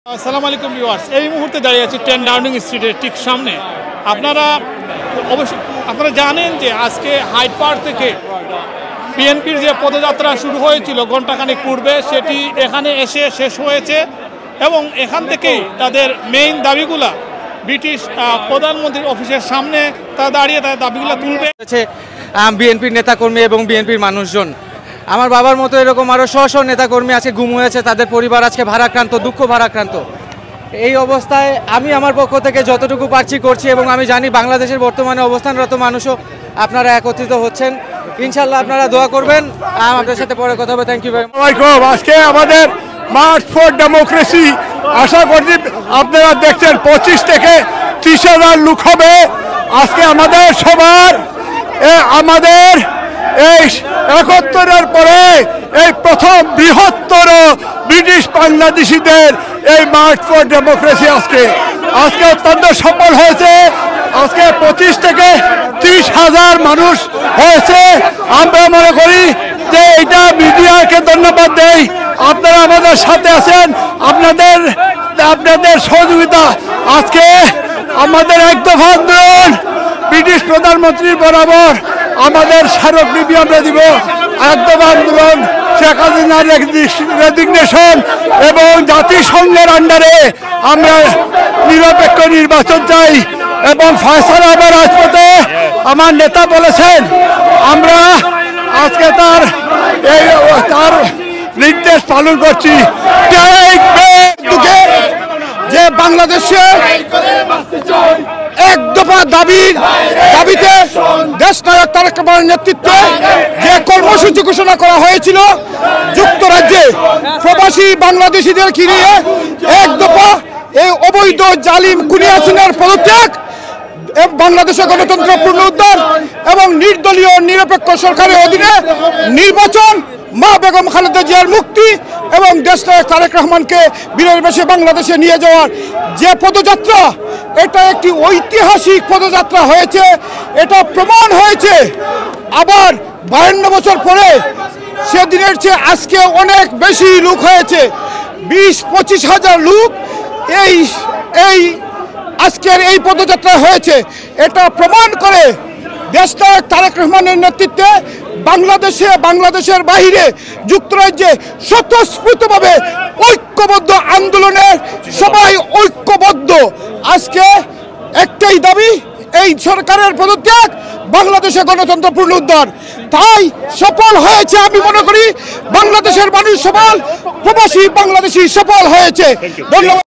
আসসালামু আলাইকুম ভিউয়ার্স, এই মুহূর্তে দাঁড়িয়ে আছি 10 ডাউনিং স্ট্রিটের ঠিক সামনে। আপনারা জানেন যে আজকে হাইড পার্ক থেকে বিএনপির যে পদযাত্রা শুরু হয়েছিল ঘণ্টাখানেক পূর্বে, সেটি এখানে এসে শেষ হয়েছে এবং এখান থেকেই তাদের মেইন দাবিগুলা ব্রিটিশ প্রধানমন্ত্রীর অফিসের সামনে তারা দাঁড়িয়ে তাদের দাবিগুলো তুলবে। বিএনপির নেতাকর্মী এবং বিএনপির মানুষজন, আমার বাবার মতো এরকম আরও শহ নেতাকর্মী আছে গুম হয়েছে, তাদের পরিবার আজকে ভারাক্রান্ত, দুঃখ ভারাক্রান্ত। এই অবস্থায় আমি আমার পক্ষ থেকে যতটুকু পারছি করছি এবং আমি জানি বাংলাদেশের বর্তমানে অবস্থানরত মানুষও আপনারা একত্রিত হচ্ছেন। ইনশাল্লাহ আপনারা দোয়া করবেন। আপনাদের সাথে পরে কথা হবে। Thank you very much. আজকে আমাদের মার্চ ফর ডেমোক্রেসি, আশা করছি আপনারা দেখছেন 25 থেকে 30,000 লোক হবে। আজকে আমাদের সবার আমাদের এই 71-এর পরে এই প্রথম বৃহত্তর ব্রিটিশ বাংলাদেশিদের এই মার্চ ফর ডেমোক্রেসি আজকে অত্যন্ত সফল হয়েছে। আজকে 25 থেকে 30,000 মানুষ হয়েছে। আমরা মনে করি যে এটা মিডিয়াকে ধন্যবাদ দেই, আপনারা আমাদের সাথে আছেন, আপনাদের সহযোগিতা। আজকে আমাদের এক দফা আন্দোলন ব্রিটিশ প্রধানমন্ত্রীর বরাবর আমাদের স্মারকলিপি আমরা দিব। এক দফা আন্দোলন, শেখ হাসিনার রেজিগনেশন এবং জাতিসংঘের আন্ডারে আমরা নিরপেক্ষ নির্বাচন চাই এবং ফয়সালা আবার রাজপথে। আমার নেতা বলেছেন আমরা আজকে তার নির্দেশ পালন করছি যে বাংলাদেশে এক দফা দাবিতে দেশ নায়ক তারেক রহমানের নেতৃত্বে যে কর্মসূচি ঘোষণা করা হয়েছিল যুক্তরাজ্যে প্রবাসী বাংলাদেশিদের ঘিরিয়ে এক দফা এই অবৈধ জালিম খুনি হাসিনার পদত্যাগ, বাংলাদেশের গণতন্ত্র পুনরুদ্ধার এবং নির্দলীয় নিরপেক্ষ সরকারের অধীনে নির্বাচন, মা বেগম খালেদা জিয়ার মুক্তি এবং দেশনায়ক তারেক রহমানকে বীরের বেশে বাংলাদেশে নিয়ে যাওয়ার যে পদযাত্রা, এটা একটি ঐতিহাসিক পদযাত্রা হয়েছে। এটা প্রমাণ হয়েছে আবার 52 বছর পরে সেদিনের চেয়ে আজকে অনেক বেশি লোক হয়েছে। 20-25 হাজার লোক এই আজকের এই পদযাত্রা হয়েছে। এটা প্রমাণ করে দেশনায়ক তারেক রহমানের নেতৃত্বে বাংলাদেশের বাইরে যুক্তরাজ্যে স্বতঃস্ফূর্তভাবে ঐক্যবদ্ধ আন্দোলনে সবাই ঐক্যবদ্ধ। আজকে একটাই দাবি, এই সরকারের পদত্যাগ, বাংলাদেশের গণতন্ত্র পুনরুদ্ধার। তাই সফল হয়েছে, আমি মনে করি বাংলাদেশের মানুষ সফল, প্রবাসী বাংলাদেশি সফল হয়েছে। ধন্যবাদ।